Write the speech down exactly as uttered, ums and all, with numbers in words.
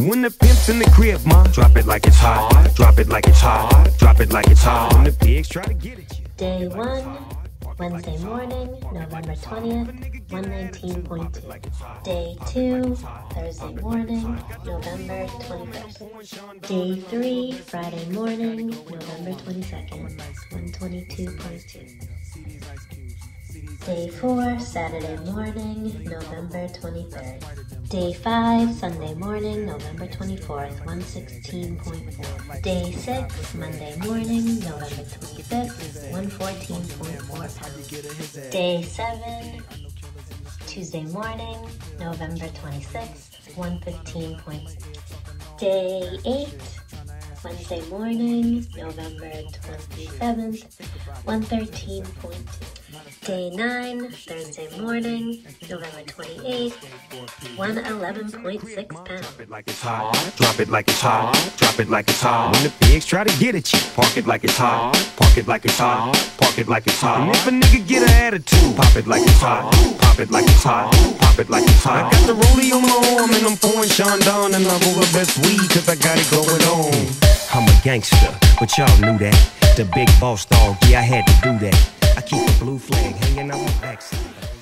When the pimp's in the crib, ma, drop it like it's hot. Drop it like it's hot. Drop it like it's hot. When the pigs try to get at you. Day one, Wednesday morning, November twentieth, one nineteen point two. Day two, Thursday morning, November twenty-first. Day three, Friday morning, November twenty-second, one twenty-two point two. Day four, Saturday morning, November twenty-third. Day five, Sunday morning, November twenty-fourth, one sixteen point four. Day six, Monday morning, November twenty-fifth, one fourteen point four pounds. Day seven, Tuesday morning, November twenty-sixth, one fifteen point six. Day eight, Wednesday morning, November twenty-seventh, one thirteen point two. Day nine, Thursday morning, November twenty-eighth, one eleven point six pounds. Drop it like it's hot. Drop it like it's hot. Drop it like it's hot. When the pigs try to get at you, park it like it's hot. Park it like it's hot. Park it like it's hot. And if a nigga get an attitude, pop it like it's hot. Pop it like it's hot. Pop it like it's hot. I got the rollie on my arm and I'm pouring Sean Don and I roll the best weed cause I got it going on. I'm a gangster, but y'all knew that. The big boss dog, yeah, I had to do that. I keep the blue flag hanging on my backside.